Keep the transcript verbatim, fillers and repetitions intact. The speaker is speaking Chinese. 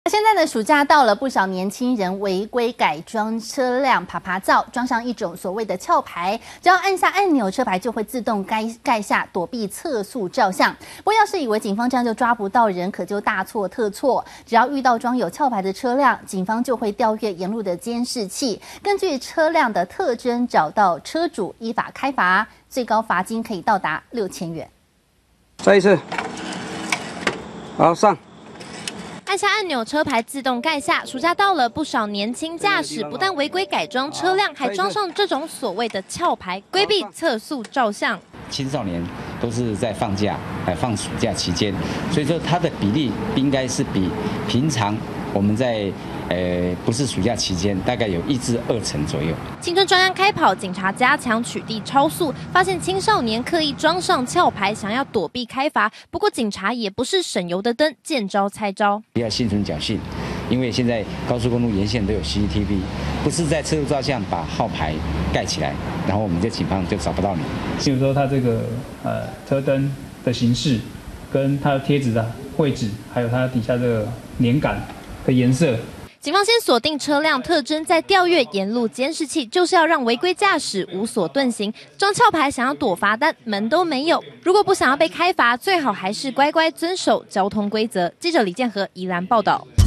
现在的暑假到了，不少年轻人违规改装车辆，爬爬灶，装上一种所谓的壳牌，只要按下按钮，车牌就会自动盖盖下，躲避测速照相。不过，要是以为警方这样就抓不到人，可就大错特错。只要遇到装有壳牌的车辆，警方就会调阅沿路的监视器，根据车辆的特征找到车主，依法开罚，最高罚金可以到达六千元。 再一次，好上。 按下按钮，车牌自动盖下。暑假到了，不少年轻驾驶不但违规改装车辆，还装上这种所谓的壳牌，规避测速照相。 青少年都是在放假，来放暑假期间，所以说它的比例应该是比平常我们在呃不是暑假期间，大概有一至二成左右。 青春专案开跑，警察加强取缔超速，发现青少年刻意装上壳牌，想要躲避开罚。不过警察也不是省油的灯，见招拆招。 不要心存侥幸，因为现在高速公路沿线都有 C C T V， 不是在测速照相把号牌盖起来，然后我们的警方就找不到你。 比如说它这个呃车灯的形式，跟它贴纸的位置，还有它底下这个黏感的颜色。 警方先锁定车辆特征，再调阅沿路监视器，就是要让违规驾驶无所遁形。装壳牌想要躲罚单，门都没有。如果不想要被开罚，最好还是乖乖遵守交通规则。记者李建和宜兰报道。